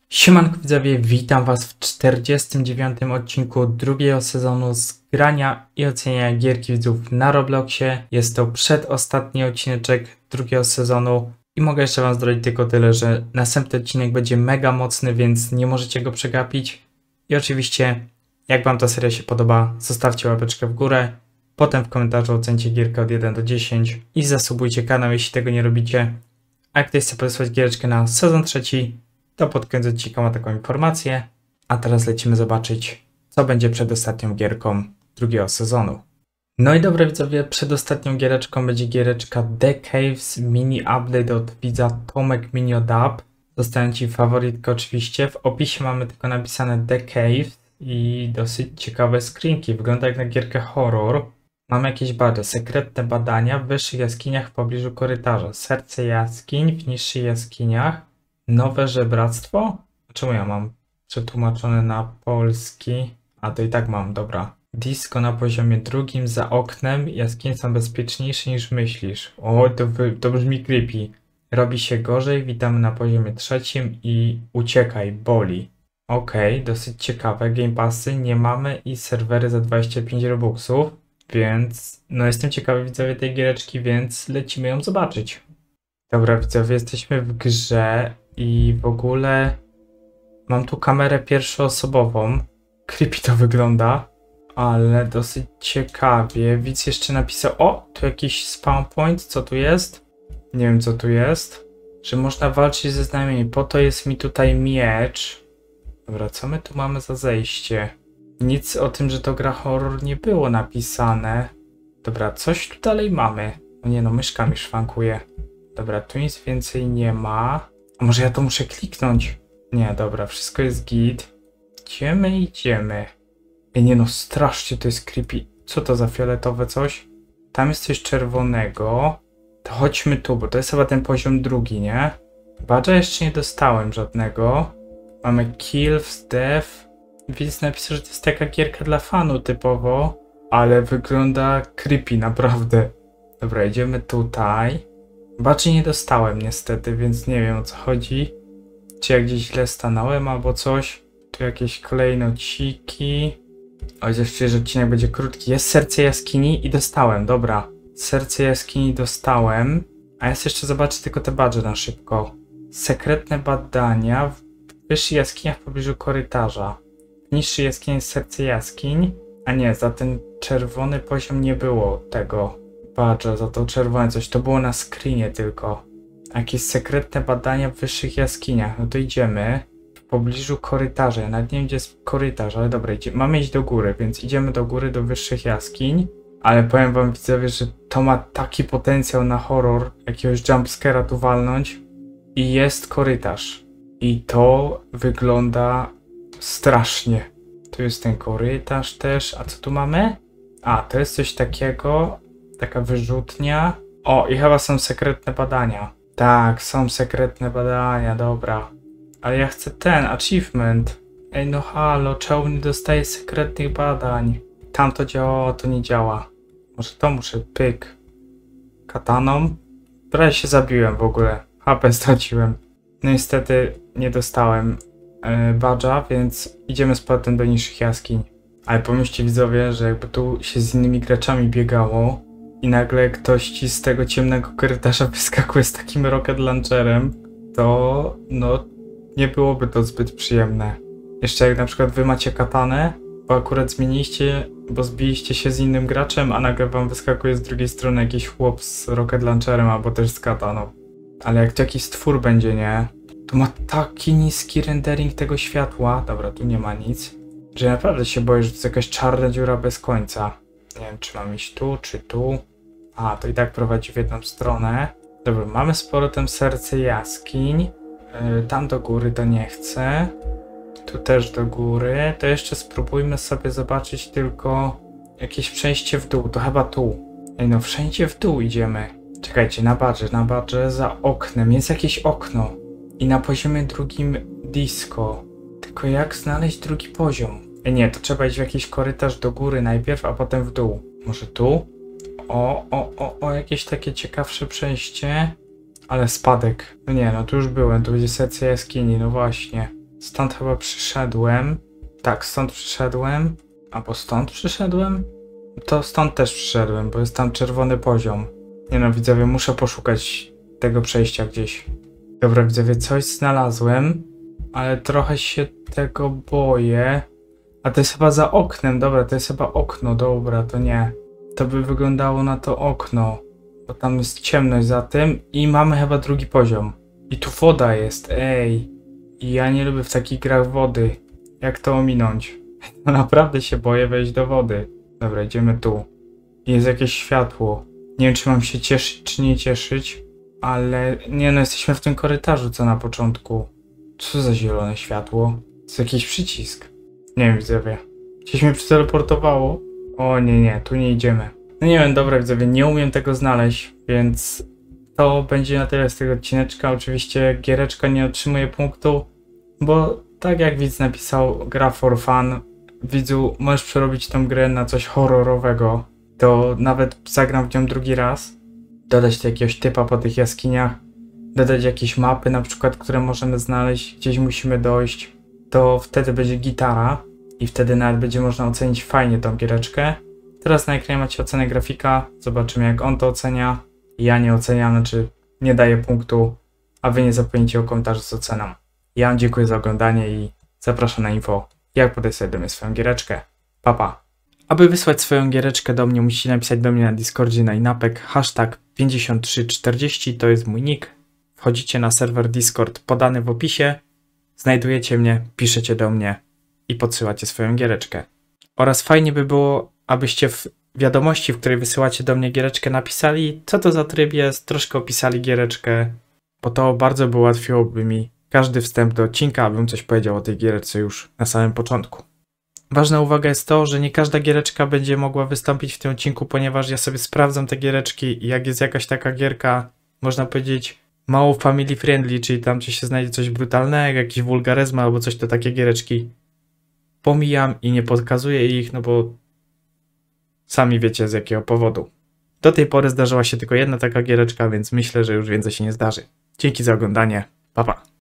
Siemanko widzowie, witam was w 49. odcinku drugiego sezonu z grania i oceniania gierki widzów na Robloxie. Jest to przedostatni odcineczek drugiego sezonu i mogę jeszcze wam zdradzić tylko tyle, że następny odcinek będzie mega mocny, więc nie możecie go przegapić. I oczywiście, jak wam ta seria się podoba, zostawcie łapeczkę w górę, potem w komentarzu ocencie gierkę od 1 do 10 i zasubujcie kanał, jeśli tego nie robicie. A jak ktoś chce podesłać giereczkę na sezon trzeci, to pod koniec odcinka ma taką informację. A teraz lecimy zobaczyć, co będzie przed ostatnią gierką drugiego sezonu. No i dobra widzowie, przed ostatnią giereczką będzie giereczka The Caves mini update od widza Tomek Miniodub. Zostawiam ci faworytkę oczywiście. W opisie mamy tylko napisane The Caves i dosyć ciekawe screenki. Wygląda jak na gierkę horror. Mamy jakieś badże, sekretne badania w wyższych jaskiniach w pobliżu korytarza, serce jaskiń w niższych jaskiniach, nowe żebractwo? Czemu ja mam przetłumaczone na polski? A to i tak mam, dobra. Disco na poziomie drugim, za oknem, jaskinie są bezpieczniejsze niż myślisz. O, to brzmi creepy. Robi się gorzej, witamy na poziomie trzecim i uciekaj, boli. Okej, dosyć ciekawe, Game Passy nie mamy i serwery za 25 robuxów, więc no jestem ciekawy widzowie tej giereczki, więc lecimy ją zobaczyć. Dobra widzowie, jesteśmy w grze i w ogóle mam tu kamerę pierwszoosobową. Creepy to wygląda, ale dosyć ciekawie. Widz jeszcze napisał, o, tu jakiś spawn point, co tu jest? Nie wiem co tu jest. Że można walczyć ze znajomymi, po to jest mi tutaj miecz. Dobra, co my tu mamy za zejście? Nic o tym, że to gra horror nie było napisane. Dobra, coś tu dalej mamy. O nie no, myszka mi szwankuje. Dobra, tu nic więcej nie ma. A może ja to muszę kliknąć? Nie, dobra, wszystko jest git. Idziemy. Ej, nie no, strasznie to jest creepy. Co to za fioletowe coś? Tam jest coś czerwonego. To chodźmy tu, bo to jest chyba ten poziom drugi, nie? Badża jeszcze nie dostałem żadnego. Mamy kills, death. Widz napisał, że to jest taka gierka dla fanu typowo. Ale wygląda creepy, naprawdę. Dobra, idziemy tutaj. Badży nie dostałem niestety, więc nie wiem o co chodzi. Czy ja gdzieś źle stanąłem albo coś. Tu jakieś klejnociki. Chociaż czuję, że odcinek będzie krótki. Jest serce jaskini i dostałem, dobra. Serce jaskini dostałem. A ja jeszcze zobaczę tylko te badże na szybko. Sekretne badania w wyższych jaskiniach w pobliżu korytarza. W niższej jaskini jest serce jaskiń. A nie, za ten czerwony poziom nie było tego badża, za to czerwone coś. To było na screenie tylko. Jakieś sekretne badania w wyższych jaskiniach. No to idziemy. W pobliżu korytarza. Ja nawet nie wiem, gdzie jest korytarz, ale dobra, mamy iść do góry, więc idziemy do góry, do wyższych jaskiń. Ale powiem wam widzowie, że to ma taki potencjał na horror, jakiegoś jumpscare'a tu walnąć. I jest korytarz. I to wygląda strasznie. Tu jest ten korytarz też. A co tu mamy? A, to jest coś takiego. Taka wyrzutnia. O, i chyba są sekretne badania. Tak, są sekretne badania, dobra. Ale ja chcę ten achievement. Ej, no halo, czemu nie dostaję sekretnych badań? Tam to działa, to nie działa. Może to muszę, pyk. Kataną? Prawie się zabiłem w ogóle. HP straciłem. No niestety nie dostałem badża, więc idziemy z powrotem do niższych jaskiń. Ale pomyślcie widzowie, że jakby tu się z innymi graczami biegało i nagle ktoś ci z tego ciemnego korytarza wyskakuje z takim rocket launcherem, to no nie byłoby to zbyt przyjemne. Jeszcze jak na przykład wy macie katanę, bo akurat zmieniliście, bo zbiliście się z innym graczem, a nagle wam wyskakuje z drugiej strony jakiś chłop z rocket launcherem albo też z kataną. Ale jak to jakiś stwór będzie, nie? To ma taki niski rendering tego światła. Dobra, tu nie ma nic. Że ja naprawdę się boję, że to jest jakaś czarna dziura bez końca. Nie wiem, czy mam iść tu, czy tu. A, to i tak prowadzi w jedną stronę. Dobra, mamy z powrotem serce jaskiń. Tam do góry to nie chcę. Tu też do góry. To jeszcze spróbujmy sobie zobaczyć tylko jakieś przejście w dół. To chyba tu. Ej, no wszędzie w dół idziemy. Czekajcie, na badże za oknem. Jest jakieś okno. I na poziomie drugim disco. Tylko jak znaleźć drugi poziom? Nie, to trzeba iść w jakiś korytarz do góry najpierw, a potem w dół. Może tu? O, jakieś takie ciekawsze przejście. Ale spadek. No nie, no tu już byłem, tu będzie serce jaskini, no właśnie. Stąd chyba przyszedłem. Tak, stąd przyszedłem. Albo stąd przyszedłem? To stąd też przyszedłem, bo jest tam czerwony poziom. Nie no, widzowie, muszę poszukać tego przejścia gdzieś. Dobra, widzowie, coś znalazłem, ale trochę się tego boję. A to jest chyba za oknem, dobra, to jest chyba okno, dobra, to nie. To by wyglądało na to okno, bo tam jest ciemność za tym i mamy chyba drugi poziom. I tu woda jest, ej. I ja nie lubię w takich grach wody. Jak to ominąć? No naprawdę się boję wejść do wody. Dobra, idziemy tu. Jest jakieś światło. Nie wiem, czy mam się cieszyć, czy nie cieszyć. Ale nie no, jesteśmy w tym korytarzu, co na początku. Co za zielone światło? To jest jakiś przycisk. Nie wiem, widzowie. Gdzieś mnie przeteleportowało. O nie, tu nie idziemy. No nie wiem, dobra, widzowie, nie umiem tego znaleźć, więc to będzie na tyle z tego odcineczka. Oczywiście giereczka nie otrzymuje punktu, bo tak jak widz napisał, gra for fun. Widzu, możesz przerobić tą grę na coś horrorowego, to nawet zagram w nią drugi raz. Dodać tu jakiegoś typa po tych jaskiniach, dodać jakieś mapy na przykład, które możemy znaleźć, gdzieś musimy dojść, to wtedy będzie gitara i wtedy nawet będzie można ocenić fajnie tą giereczkę. Teraz na ekranie macie ocenę grafika, zobaczymy jak on to ocenia. Ja nie oceniam, znaczy nie daję punktu, a wy nie zapomnijcie o komentarzu z oceną. Ja wam dziękuję za oglądanie i zapraszam na info, jak podać sobie do mnie swoją giereczkę. Pa, pa. Aby wysłać swoją giereczkę do mnie, musicie napisać do mnie na Discordzie na inapek #5340, to jest mój nick. Wchodzicie na serwer Discord podany w opisie, znajdujecie mnie, piszecie do mnie i podsyłacie swoją giereczkę. Oraz fajnie by było, abyście w wiadomości, w której wysyłacie do mnie giereczkę, napisali, co to za tryb jest, troszkę opisali giereczkę, bo to bardzo by ułatwiłoby mi każdy wstęp do odcinka, abym coś powiedział o tej giereczce już na samym początku. Ważna uwaga jest to, że nie każda giereczka będzie mogła wystąpić w tym odcinku, ponieważ ja sobie sprawdzam te giereczki i jak jest jakaś taka gierka, można powiedzieć, mało family friendly, czyli tam czy się znajdzie coś brutalnego, jakiś wulgaryzm albo coś, to takie giereczki pomijam i nie podkazuję ich, no bo sami wiecie z jakiego powodu. Do tej pory zdarzyła się tylko jedna taka giereczka, więc myślę, że już więcej się nie zdarzy. Dzięki za oglądanie. Pa, pa.